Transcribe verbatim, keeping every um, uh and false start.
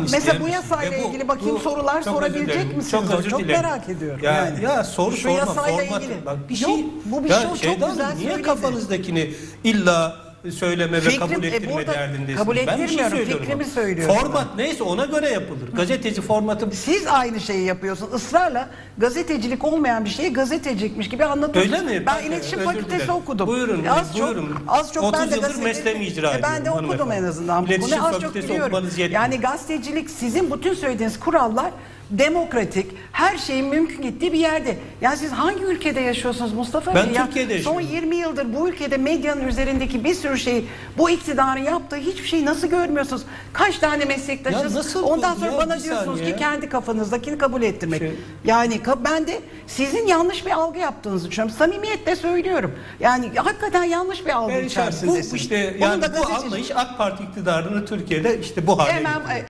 Mesela bu yasayla ilgili bakayım sorular sorabilecek misiniz? Çok özür Çok dilerim. merak ediyorum. Ya, yani. ya soru Şu sorma yasayla format. ilgili. Bak, bir Yok, şey, bu bir ya şey çok şeyden, güzel niye söyledi. kafanızdakini illa söyleme Fikrim, ve kabul e, ettirme burada derdindesiniz? kabul Ben bir şey ettirmiyorum, söylüyorum. fikrimi söylüyorum. Format neyse ona göre yapılır. Gazeteci formatı... Siz aynı şeyi yapıyorsunuz. Israrla gazetecilik olmayan bir şeyi gazetecilikmiş gibi anlatıyorsunuz. Öyle mi? Ben Peki, iletişim özür fakültesi dilerim. okudum. Buyurun, az buyurun. Çok, az çok ben otuz de yıldır gazeteci- mesleğimi icra E, Ben de ediyorum okudum hanımefendi. en azından. İletişim Bunu az çok fakültesi biliyorum. okumanız yetmiyor. Yani gazetecilik sizin bütün söylediğiniz kurallar demokratik, her şeyin mümkün gittiği bir yerde. Yani siz hangi ülkede yaşıyorsunuz Mustafa Ben Bey? Ya, Türkiye'de son yaşıyorum. yirmi yıldır bu ülkede medyanın üzerindeki bir sürü şeyi, bu iktidarın yaptığı hiçbir şeyi nasıl görmüyorsunuz? Kaç tane meslektaşınız? Ya nasıl bu? Ondan sonra Ya bana bir diyorsunuz saniye. ki kendi kafanızdakini kabul ettirmek. Şey- Yani ka- ben de sizin yanlış bir algı yaptığınızı düşünüyorum. Samimiyetle söylüyorum. Yani hakikaten yanlış bir algı Ben işte içerisindesiniz. bu işte Onun yani da bu gazeteci- anlayış AK Parti iktidarını Türkiye'de işte bu hale Hemen getiriyor.